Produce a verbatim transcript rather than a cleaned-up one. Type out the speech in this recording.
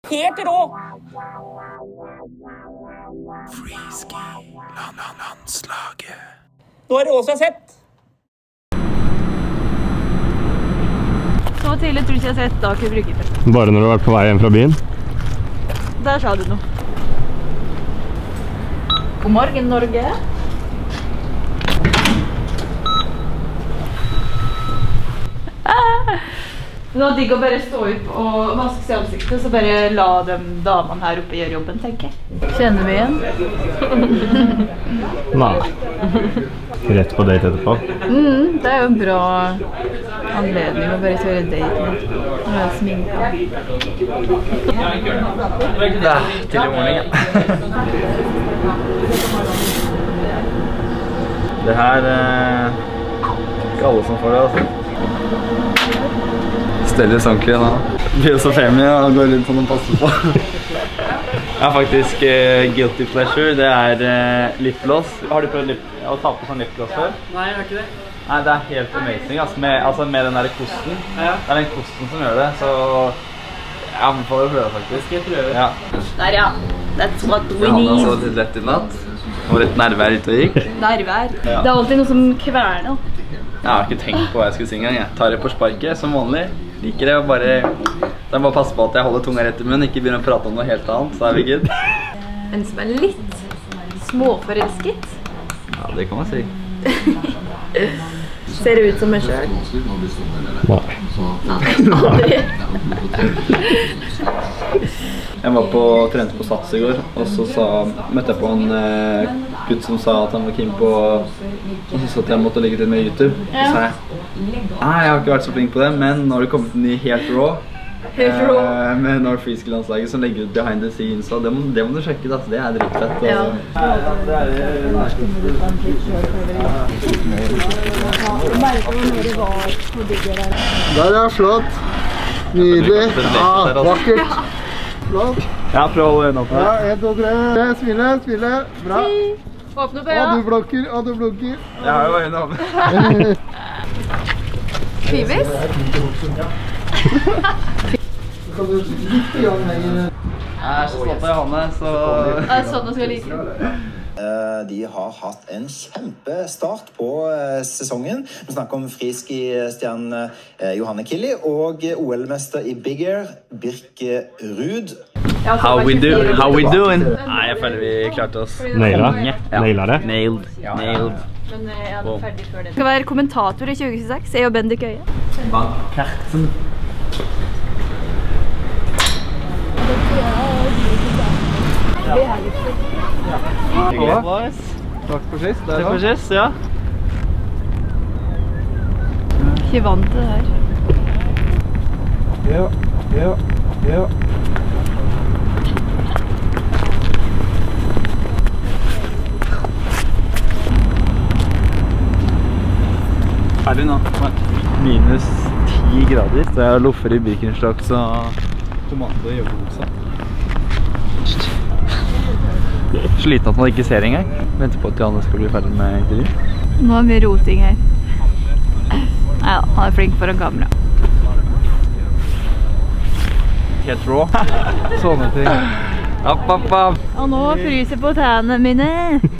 Helt rå! Freeski, landslaget. Nå er det også sett. Så tidlig tror jeg jeg har sett Aker Brygge. Bare når du har vært på vei hjem fra byen? Der sa du noe. God morgen, Norge. Ah. Det var digg å bare stå opp og vaske seg i ansiktet, så bare la de damene her oppe gjøre jobben, tenker jeg. Kjenner vi igjen? Nei. Rett på date etterpå? Mm, det er jo en bra anledning å bare kjøre date med. Når jeg er sminket. Det er tidlig morgen, ja. Det her er ikke alle som får det, altså. Stelles ordentlig nå. Blir jo så family og går rundt sånn og passer på. Jeg har faktisk uh, guilty pleasure, det er uh, lipgloss. Har du prøvd lip å ta på sånn lipgloss før? Nei, jeg har ikke det. Nei, det er helt amazing, altså med, altså med den der kosten. Ja. Det er den kosten som gjør det, så jeg anbefaler å prøve faktisk. Skal jeg prøve? Ja. Der ja, that's what we need. need. Det hadde litt lett i natt, og litt nervær ute og gikk. Nervær? Ja. Det er alltid noe som kverner. Jeg har ikke tenkt på hva jeg skulle si engang. Jeg tar det på sparket som vanlig. Liker det og bare... Så jeg må passe på at jeg holder tunga rett i munnen, ikke begynner å prate om noe helt annet, så er vi good. En som er litt småforelsket. Ja, det kan man si. Ser det ut som meg selv? Nei. Aldri. Jeg var på trente på Sats i går, og så sa, møtte jeg på en uh, gutt som sa at han var keen på, og så sa at jeg måtte legge til med YouTube. Så sa jeg, nei, jeg har ikke vært så flink på det, men nå har det kommet en ny helt raw. Helt raw. Uh, med North Freeski-landslaget som legger ut behind the scenes, og det må, det må du sjekke, da, så det er dritfett. Og... Ja. Der er flott. Nydelig. Ja, vakkert. Flott. Ja, prøv å holde øynene oppe. Ja, en, to, tre. Smile, smile. Bra. Åpne på Og øya. du blokker, og du blokker. Jeg har jo øynene oppe. Trives? Jeg er så stolt av Johanne, så... Det er sånn man skal like det. De har hatt en kjempestart på sesongen. Vi snakker om friski-stjernen Johanne Killi og O L-mester i Big Air, Birke Ruud. How we do? How we doing? Nei, jeg føler vi klarte oss. Naila? Ja. Naila det? Nailed. Nailed. Men jeg er ferdig før det. Jeg skal være kommentator i tjue tjueseks. Jeg og Bendik Øye. Bank Kertsen. Hyggelig, boys. Takk for sist. Takk for sist, ja. Ikke vant til det her. Ja, ja, ja. Ferdig nå. Minus ti grader. Så jeg loffer i Birkenstocks og tomater i joggebuksa. Sliten at man ikke ser engang. Venter på at Johanne skal bli ferdig med intervju. Nå er mye roting her. Neida, han er flink foran kamera. Helt rå. Sånne ting. App, app, app. Og nå fryser på tennene mine.